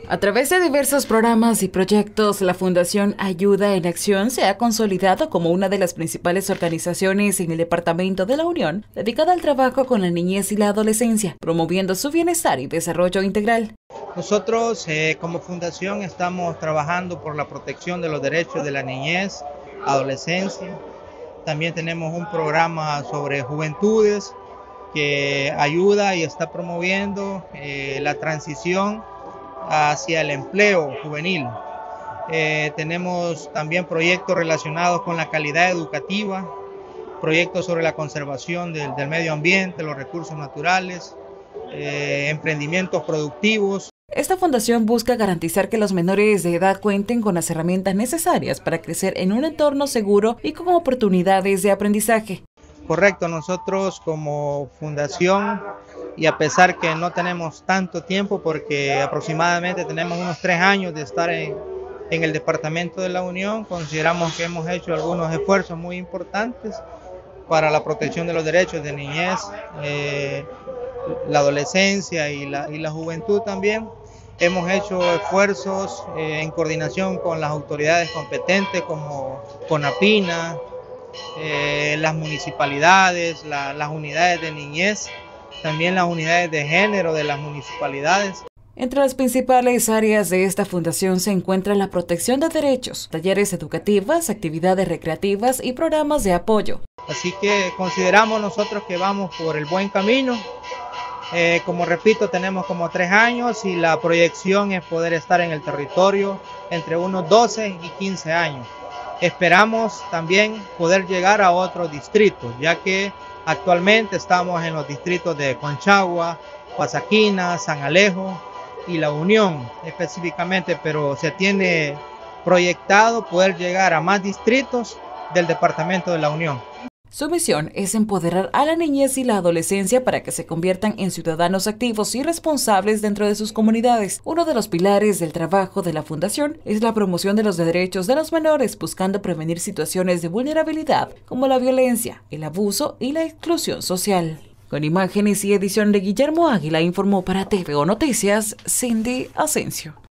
A través de diversos programas y proyectos, la Fundación Ayuda en Acción se ha consolidado como una de las principales organizaciones en el Departamento de la Unión dedicada al trabajo con la niñez y la adolescencia, promoviendo su bienestar y desarrollo integral. Nosotros como fundación estamos trabajando por la protección de los derechos de la niñez, adolescencia. También tenemos un programa sobre juventudes que ayuda y está promoviendo la transición hacia el empleo juvenil. Tenemos también proyectos relacionados con la calidad educativa, proyectos sobre la conservación del medio ambiente, los recursos naturales, emprendimientos productivos. Esta fundación busca garantizar que los menores de edad cuenten con las herramientas necesarias para crecer en un entorno seguro y con oportunidades de aprendizaje. Correcto, nosotros como fundación, y a pesar que no tenemos tanto tiempo, porque aproximadamente tenemos unos 3 años de estar en el Departamento de la Unión, consideramos que hemos hecho algunos esfuerzos muy importantes para la protección de los derechos de niñez, la adolescencia y la juventud también. Hemos hecho esfuerzos en coordinación con las autoridades competentes como CONAPINA, las municipalidades, las unidades de niñez, también las unidades de género de las municipalidades. Entre las principales áreas de esta fundación se encuentra la protección de derechos, talleres educativos, actividades recreativas y programas de apoyo. Así que consideramos nosotros que vamos por el buen camino. Como repito, tenemos como 3 años y la proyección es poder estar en el territorio entre unos 12 y 15 años. Esperamos también poder llegar a otros distritos, ya que actualmente estamos en los distritos de Conchagua, Pasaquina, San Alejo y La Unión específicamente, pero se tiene proyectado poder llegar a más distritos del Departamento de la Unión. Su misión es empoderar a la niñez y la adolescencia para que se conviertan en ciudadanos activos y responsables dentro de sus comunidades. Uno de los pilares del trabajo de la Fundación es la promoción de los derechos de los menores, buscando prevenir situaciones de vulnerabilidad como la violencia, el abuso y la exclusión social. Con imágenes y edición de Guillermo Águila, informó para TVO Noticias, Cindy Asensio.